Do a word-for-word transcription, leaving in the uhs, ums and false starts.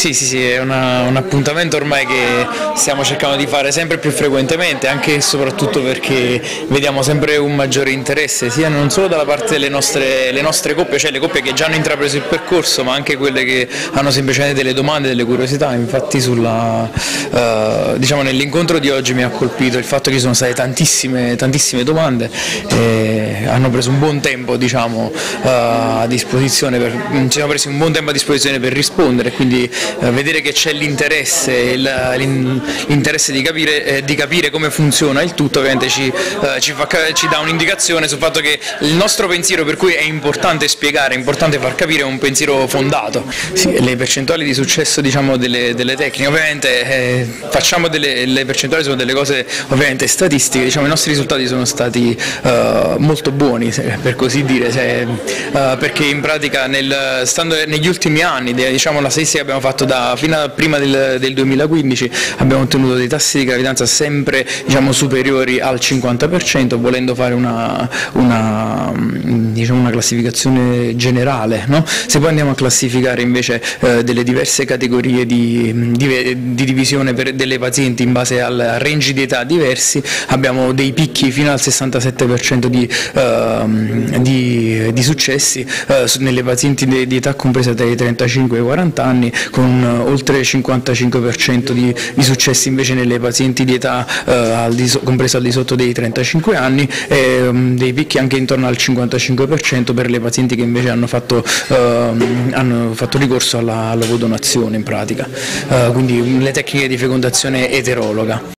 Sì, sì, sì, è una, un appuntamento ormai che stiamo cercando di fare sempre più frequentemente, anche e soprattutto perché vediamo sempre un maggiore interesse, sia non solo dalla parte delle nostre, le nostre coppie, cioè le coppie che già hanno intrapreso il percorso, ma anche quelle che hanno semplicemente delle domande, delle curiosità. Infatti sulla, uh, diciamo, nell'incontro di oggi mi ha colpito il fatto che ci sono state tantissime, tantissime domande e hanno preso un buon tempo, diciamo, uh, a disposizione, per, ci siamo presi un buon tempo a disposizione per rispondere, quindi uh, vedere che c'è l'interesse, l'interesse di capire, eh, di capire come funziona il tutto, ovviamente ci, uh, ci, fa, ci dà un'indicazione sul fatto che il nostro pensiero, per cui è importante spiegare, è importante far capire, è un pensiero fondato. Sì, le percentuali di successo, diciamo, delle, delle tecniche, ovviamente eh, facciamo delle le percentuali sono delle cose ovviamente statistiche, diciamo, i nostri risultati sono stati uh, molto buoni, se, per così dire, se, uh, perché in pratica nel, stando negli ultimi anni, diciamo, la statistica che abbiamo fatto da, fino a prima del, del duemilaquindici abbiamo ottenuto dei tassi di gravidanza sempre, diciamo, superiori al cinquanta per cento, volendo fare una, una, diciamo, una classificazione generale, no? Se poi andiamo a classificare invece eh, delle diverse categorie di, di, di divisione per delle pazienti in base al range di età diversi, abbiamo dei picchi fino al sessantasette per cento di, uh, di, di successi uh, nelle pazienti di, di età compresa tra i trentacinque e i quaranta anni, con uh, oltre il cinquantacinque per cento di, di successi invece nelle pazienti di età uh, al di, compresa al di sotto dei trentacinque anni, e um, dei picchi anche intorno al cinquantacinque per cento per le pazienti che invece hanno fatto, uh, hanno fatto ricorso alla, alla vodonazione in pratica, uh, quindi le tecniche di fecondazione eterologa.